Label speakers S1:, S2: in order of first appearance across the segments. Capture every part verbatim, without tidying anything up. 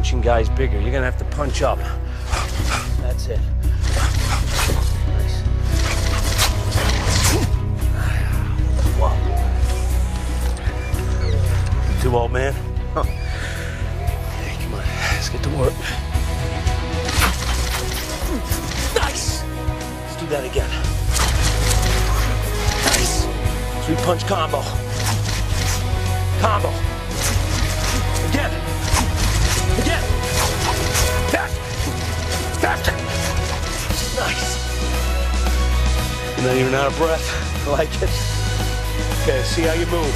S1: punching guys bigger. You're gonna have to punch up. That's it. Nice. Whoa. You too, old man? Huh. Hey, come on. Let's get to work. Nice! Let's do that again. Nice! Three punch combo. Combo. Again. Again. Faster. Faster. Nice. You're not even out of breath. I like it. Okay, see how you move.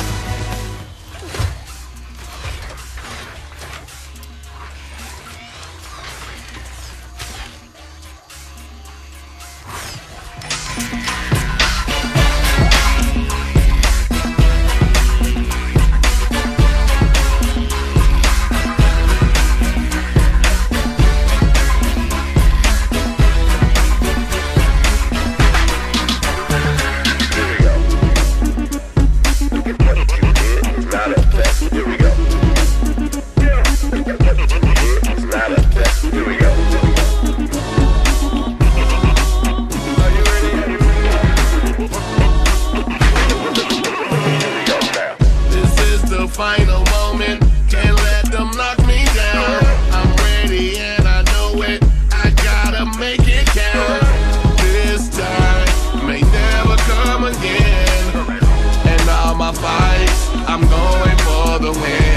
S2: Final moment, can't let them knock me down. I'm ready and I know it, I gotta make it count. This time may never come again, and all my fights, I'm going for the win.